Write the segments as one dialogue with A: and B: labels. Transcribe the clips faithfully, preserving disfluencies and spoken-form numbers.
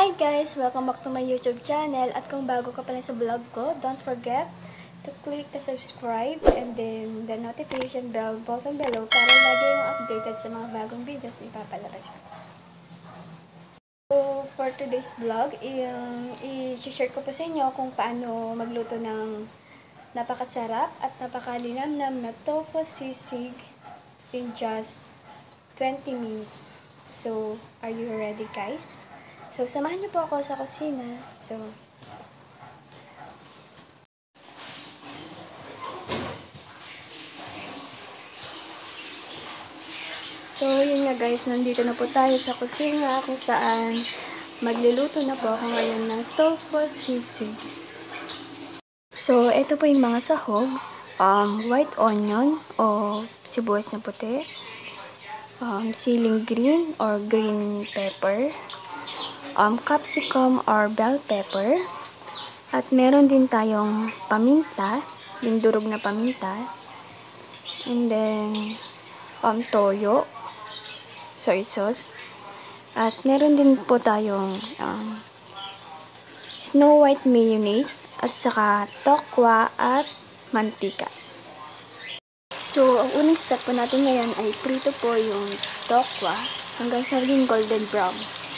A: Hi guys! Welcome back to my YouTube channel. At kung bago ka pala sa vlog ko, don't forget to click the subscribe and then the notification bell button below para lagi yung updated sa mga bagong videos na ipapalabas ko. So, for today's vlog, i-share ko po sa inyo kung paano magluto ng napakasarap at napakalinamnam na tofu sisig in just twenty minutes. So, are you ready guys? So, samahan niyo po ako sa kusina. So, So, yun nga guys, nandito na po tayo sa kusina kung saan magluluto na po ako ngayon ng tofu sisig. So, ito po yung mga sahog. Um, white onion o sibuyas na puti. Um, siling green or green pepper. Um, capsicum or bell pepper. At meron din tayong paminta, yung durog na paminta. And then, um, toyo, soy sauce. At meron din po tayong um, Snow White mayonnaise at saka tokwa at mantika. So, ang unang step po natin ngayon ay prito po yung tokwa hanggang sa maging golden brown.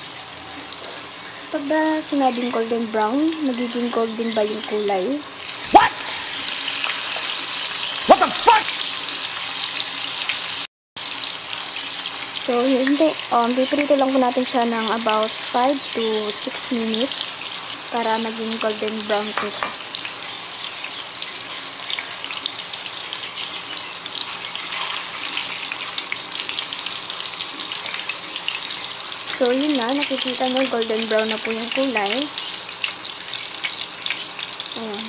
A: Pag ba sinabing golden brown, magiging golden ba yung kulay?
B: What? What the fuck?
A: So, hindi. Um, piprito lang po natin siya ng about five to six minutes para maging golden brown po siya. So, yun na. Nakikita nyo, golden brown na po yung kulay. Ayan.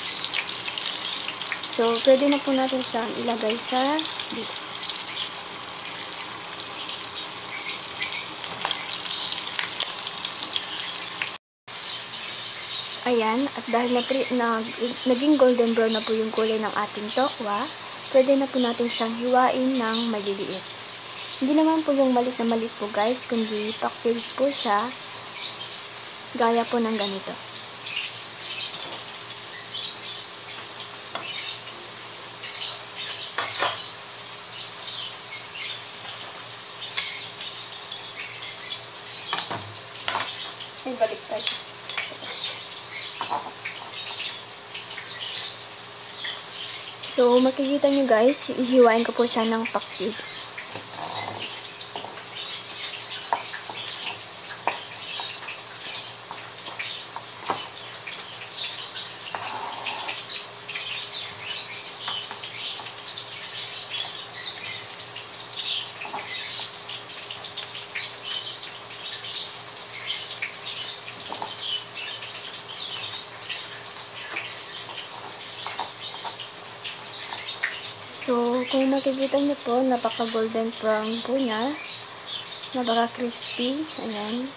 A: So, pwede na po natin siyang ilagay sa dito. Ayan. At dahil na, na, naging golden brown na po yung kulay ng ating tokwa, pwede na po natin siyang hiwain ng maliliit. Hindi naman po yung malit na malit po guys, kundi pack-cubes po siya, gaya po ng ganito. Ay, baliktad. So, makikita nyo guys, ihiwain ko po siya ng pack-cubes. So, kung makikita nyo po, napaka-golden brown po niya. Napaka-crispy. Ayan.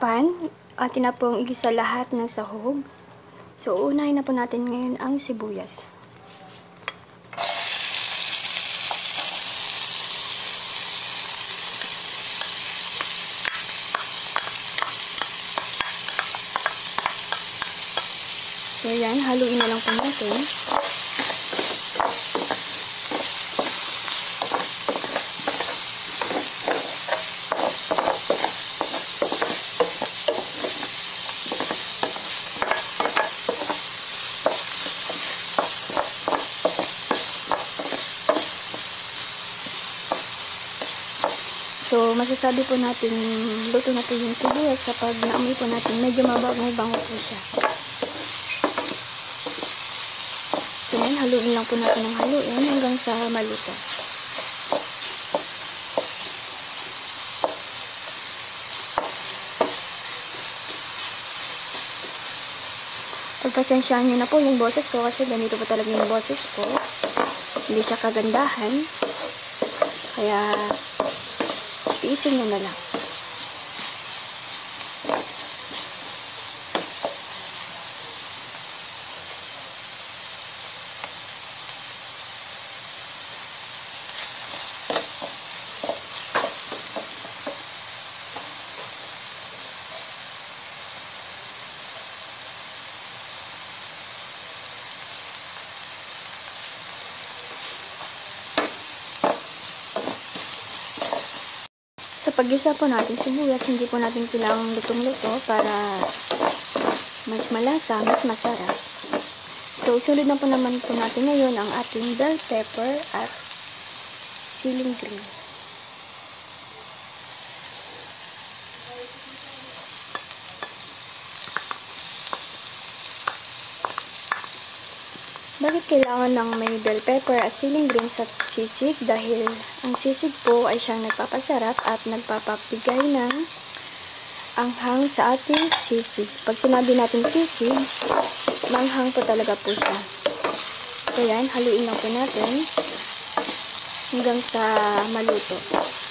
A: pan, atin na pong igisa lahat ng sahog. So, unahin na po natin ngayon ang sibuyas. So, yan. Haluin na lang po natin. So, masasabi po natin, luto na po yung sibuyas kapag naamoy po natin, medyo mabango-bango po siya. So, yan, haluin lang po natin ng haluin hanggang sa maluto. Pagpasensyaan nyo na po yung boses ko kasi ganito po talaga yung boses ko. Hindi siya kagandahan. Kaya, tiisin nyo na lang. Sa pag-isa po natin sibuyas, hindi po natin kailangang lutong-luto para mas malasa, mas masarap. So, sunod na po naman po natin ngayon ang ating bell pepper at ceiling green. Bakit kailangan ng may bell pepper at ceiling green sa sisig? Dahil ang sisig po ay siyang nagpapasarap at nagpapabigay ng anghang sa ating sisig. Pag sinabi natin sisig, manghang po talaga po siya. So yan, haluin lang po natin hanggang sa maluto.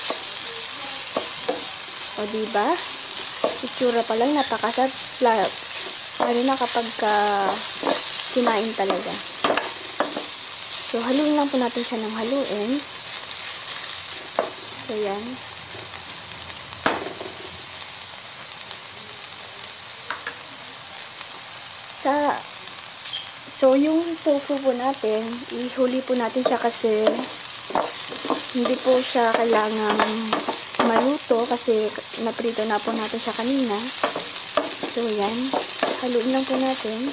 A: O diba? Itsura pa lang, napakasarap. Lalo na kapag ka kinain talaga. So, haluin lang po natin siya ng haluin. So, yan. Sa, so, yung tofu po natin, ihuli po natin siya kasi hindi po siya kailangang maluto kasi naprito na po natin siya kanina. So, yan. Haluin lang po natin.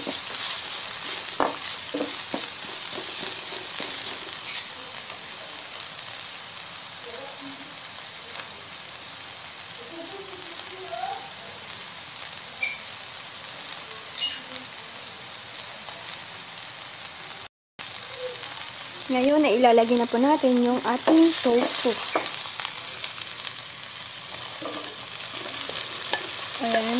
A: Ngayon, na ilalagay na po natin yung ating tofu. Ayan.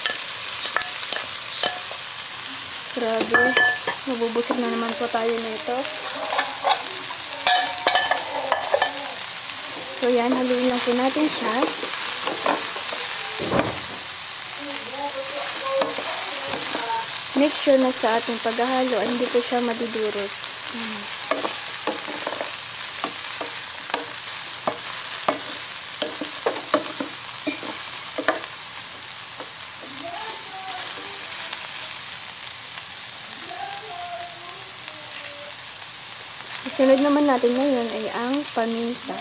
A: Grabe. Mabubusog na naman po tayo nito. So, yan. Haluin lang po natin siya. Make sure na sa ating paghahalo ay hindi po siya madudurot. Hmm. Sunod naman natin ngayon ay ang paminta.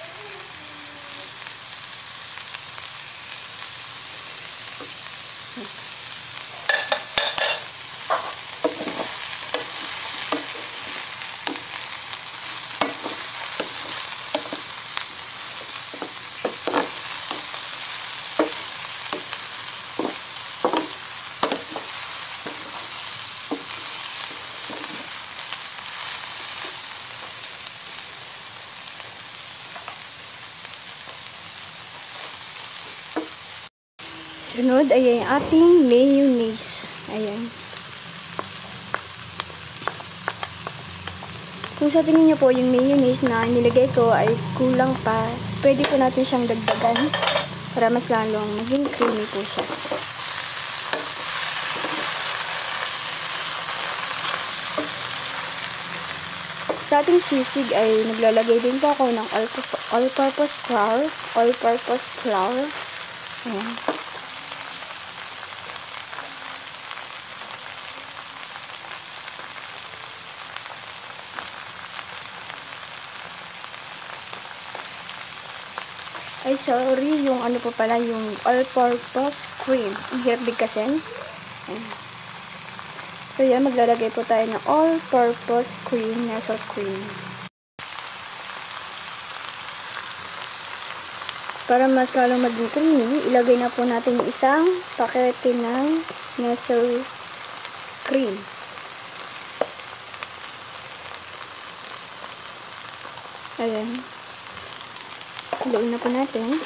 A: Sunod ay ang ating mayonnaise. Ayan. Kung sa tingin nyo po yung mayonnaise na nilagay ko ay kulang pa, pwede po natin siyang dagdagan. para mas lalong maging creamy po siya. Sa ating sisig ay naglalagay din po ako ng all-purpose flour. All-purpose flour. Ayan. Ay, sorry, yung ano po pala, yung all-purpose cream. Ang hirap bigkasin. Ayan. So, yan, maglalagay po tayo ng all-purpose cream, nestle cream. Para mas lalong maging creamy, ilagay na po natin yung isang pakete ng nestle cream. Ayan. Haluin na po natin.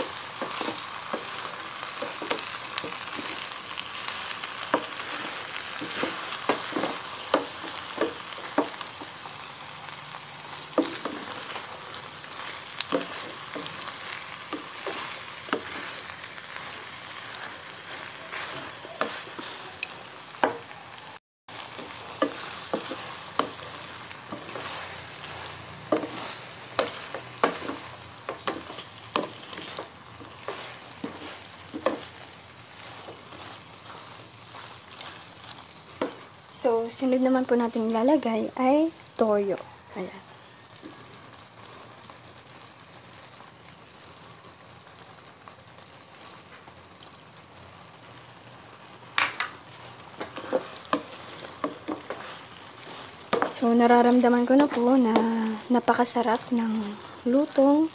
A: So, sunod naman po natin ilalagay ay toyo. Ayan. So, nararamdaman ko na po na napakasarap ng lutong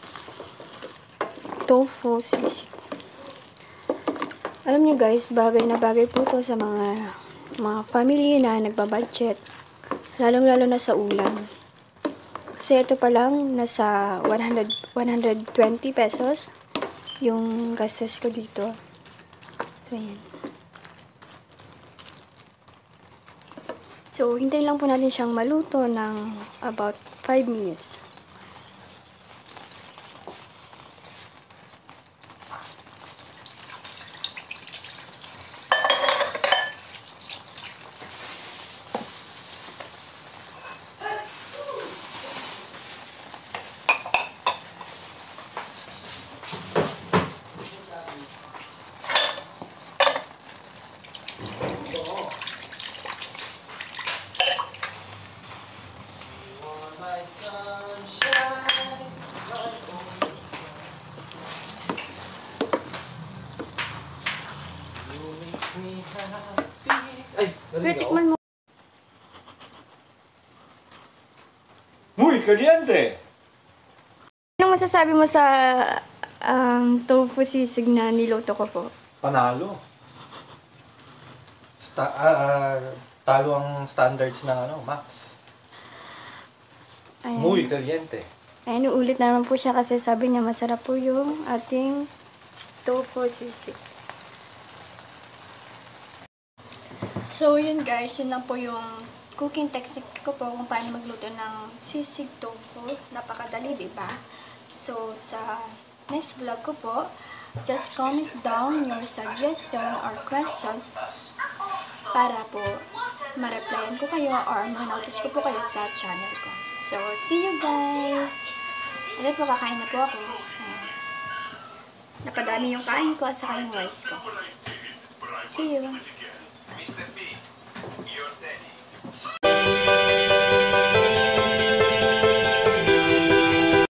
A: tofu sisig. Alam niyo guys, bagay na bagay po to sa mga mga family na nagbabudget, lalong-lalo na sa ulam. Kasi ito pa lang, nasa one hundred, one hundred twenty pesos yung gastos ko dito. So, ayan. So, hintayin lang po natin siyang maluto ng about five minutes.
B: Ay,
A: Tikman mo.
B: Muy caliente!
A: Anong masasabi mo sa um, tofu sisig na niluto ko po?
B: Panalo. Sta ah, ah, talo ang standards ng ano, Max.
A: Ayan.
B: Muy caliente.
A: Ayan, ulit na naman po siya kasi sabi niya masarap po yung ating tofu sisig. So, yun guys, yun lang po yung cooking technique ko po kung paano magluto ng sisig tofu. Napakadali, diba? So, sa next vlog ko po, just comment down your suggestion or questions para po ma-replyan ko kayo or ma-notice ko po kayo sa channel ko. So, see you guys! Alam po, kakain na po ako. Ayan. Napadami yung kain ko at saka yung rice ko. See you!
C: Mister B, your day.